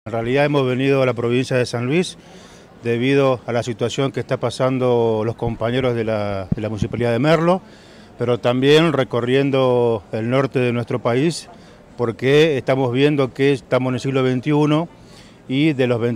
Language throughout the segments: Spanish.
En realidad hemos venido a la provincia de San Luis debido a la situación que está pasando los compañeros de la Municipalidad de Merlo, pero también recorriendo el norte de nuestro país, porque estamos viendo que estamos en el siglo XXI y de las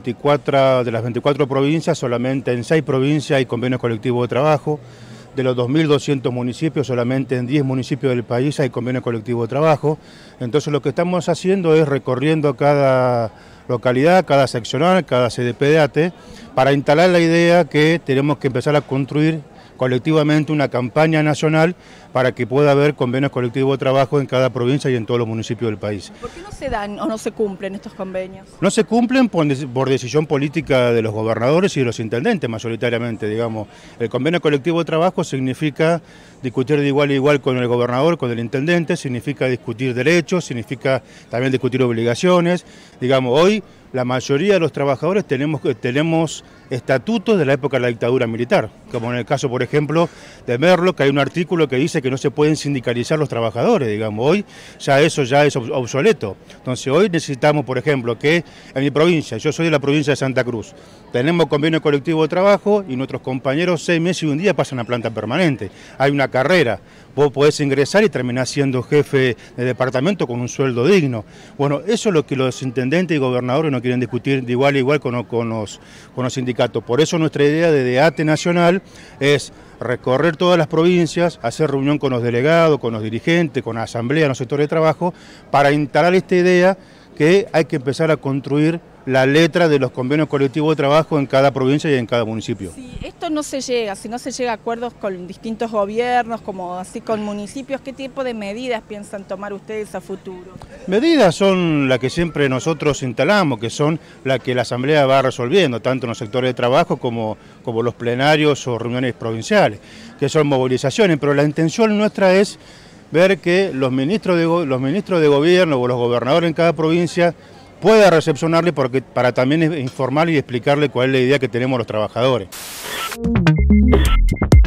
24 provincias, solamente en 6 provincias hay convenios colectivos de trabajo. De los 2.200 municipios, solamente en 10 municipios del país hay convenio colectivo de trabajo. Entonces lo que estamos haciendo es recorriendo cada localidad, cada seccional, cada CDP de ATE, para instalar la idea que tenemos que empezar a construir colectivamente una campaña nacional para que pueda haber convenios colectivos de trabajo en cada provincia y en todos los municipios del país. ¿Por qué no se dan o no se cumplen estos convenios? No se cumplen por decisión política de los gobernadores y de los intendentes mayoritariamente, digamos. El convenio colectivo de trabajo significa discutir de igual a igual con el gobernador, con el intendente, significa discutir derechos, significa también discutir obligaciones. Digamos, hoy la mayoría de los trabajadores tenemos estatutos de la época de la dictadura militar, como en el caso, por ejemplo, de Merlo, que hay un artículo que dice que no se pueden sindicalizar los trabajadores, digamos, hoy ya eso ya es obsoleto. Entonces hoy necesitamos, por ejemplo, que en mi provincia, yo soy de la provincia de Santa Cruz, tenemos convenio colectivo de trabajo y nuestros compañeros 6 meses y un día pasan a planta permanente. Hay una carrera, vos podés ingresar y terminar siendo jefe de departamento con un sueldo digno. Bueno, eso es lo que los intendentes y gobernadores no quieren discutir de igual a igual con los sindicatos. Por eso nuestra idea de ATE Nacional es recorrer todas las provincias, hacer reunión con los delegados, con los dirigentes, con la asamblea, en los sectores de trabajo, para instalar esta idea que hay que empezar a construir la letra de los convenios colectivos de trabajo en cada provincia y en cada municipio. Si esto no se llega, si no se llega a acuerdos con distintos gobiernos, como así con municipios, ¿qué tipo de medidas piensan tomar ustedes a futuro? Medidas son las que siempre nosotros instalamos, que son las que la Asamblea va resolviendo, tanto en los sectores de trabajo como los plenarios o reuniones provinciales, que son movilizaciones, pero la intención nuestra es ver que los ministros de gobierno o los gobernadores en cada provincia pueda recepcionarle para también informarle y explicarle cuál es la idea que tenemos los trabajadores.